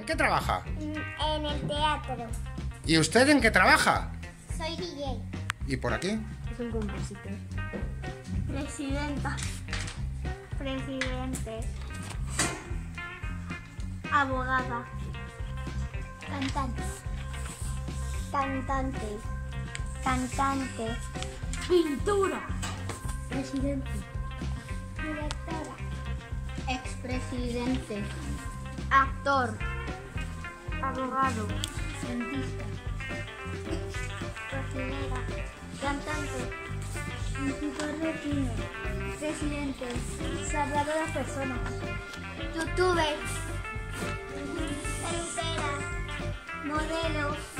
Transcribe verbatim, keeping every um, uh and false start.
qué trabaja? En el teatro. ¿Y usted en qué trabaja? Soy D J. ¿Y por aquí? Es un compositor. Presidenta. Presidente. Abogada. Cantante. Cantante. Cantante. Pintura. Presidente. Directora. Expresidente. Actor. Abogado. Cientista. Cocinera. Cantante. Pintor de cine. Presidente. Salvador de las personas. Youtuber. Tercera. Modelo.